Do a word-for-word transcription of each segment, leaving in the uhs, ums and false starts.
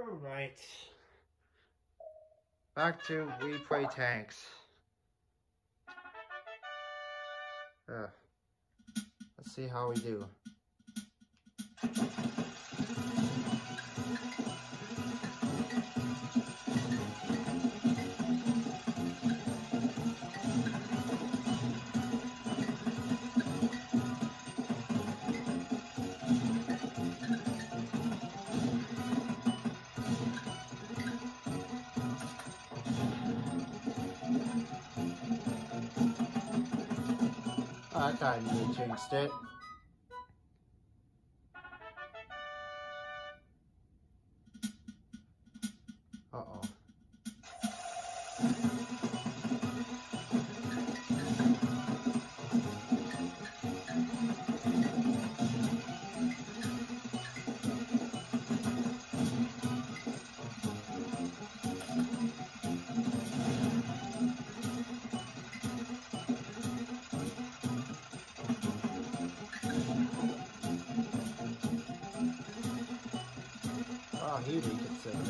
Alright. Back to Wii Play Tanks. Uh, let's see how we do. Oh, I thought you jinxed it. Uh-oh. Oh, he reconsidered.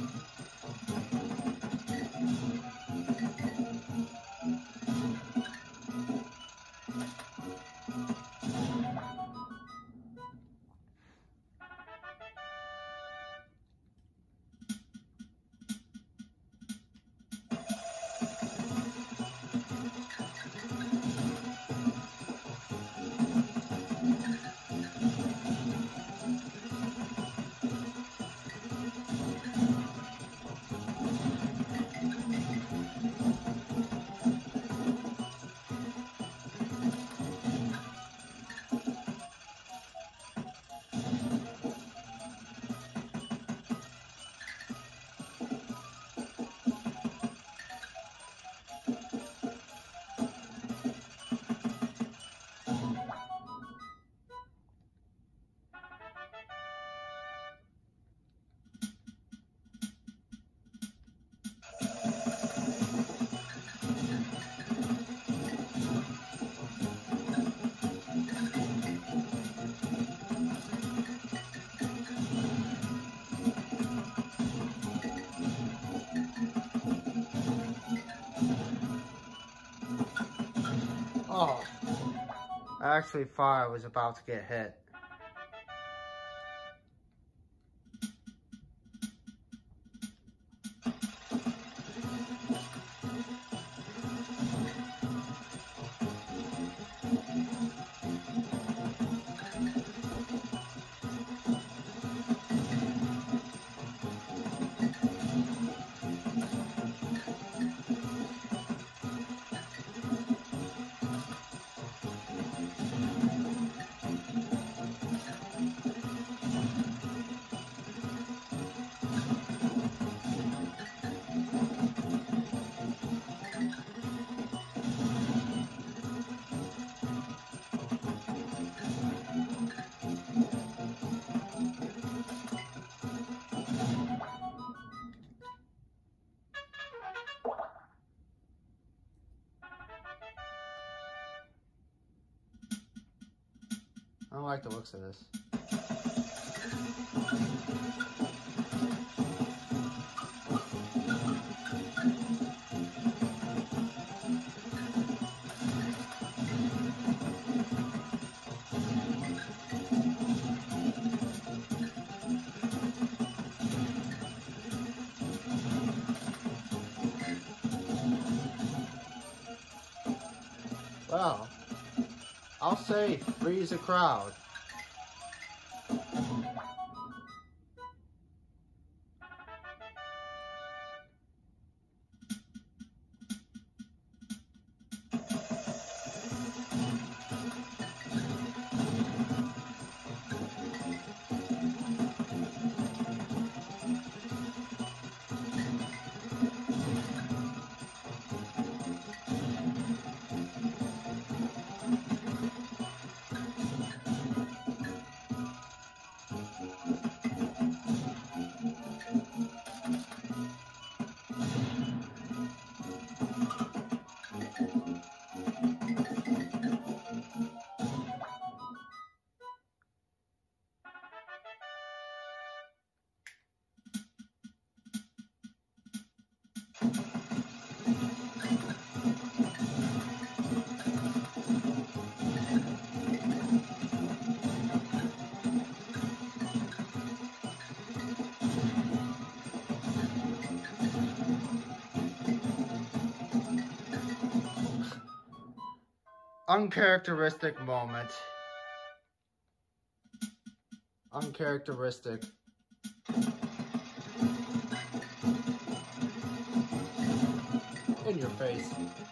Oh, I actually thought I was about to get hit. I don't like the looks of this. Well, I'll say freeze the crowd. Uncharacteristic moment. Uncharacteristic. In your face.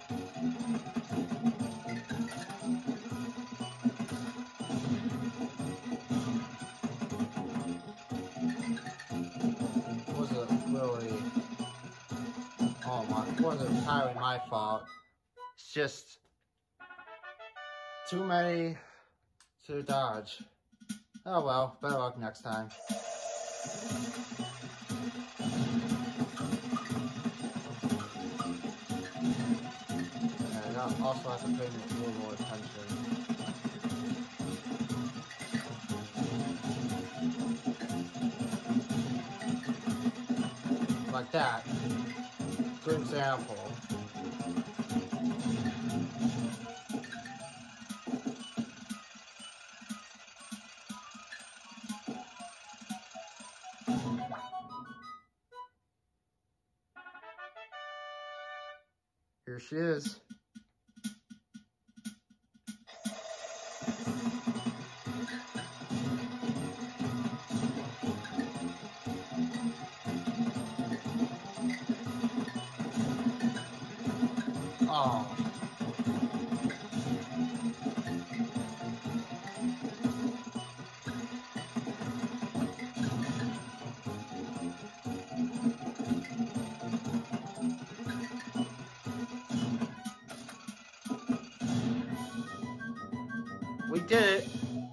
Wasn't really. Oh my! It wasn't entirely my fault. It's just too many to dodge. Oh well, better luck next time. And I also have to pay a little more attention. Like that. Good example. Here she is. Oh. We did it.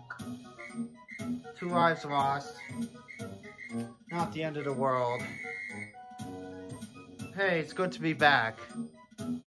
Two lives lost. Not the end of the world. Hey, it's good to be back.